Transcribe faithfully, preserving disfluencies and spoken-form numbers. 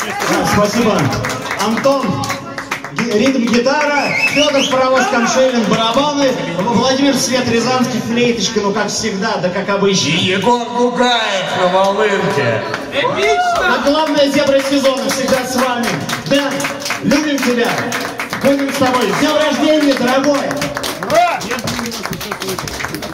Да, спасибо. Антон, ритм-гитара, Федор Паровоз Камшелин, барабаны, Владимир Свет Рязанский, флейточка, ну как всегда, да как обычно. И Егор Гугаев на волынке. Эпично! А главная зебра сезона всегда с вами. Дэн, любим тебя. Будем с тобой. С днем рождения, дорогой! Ура!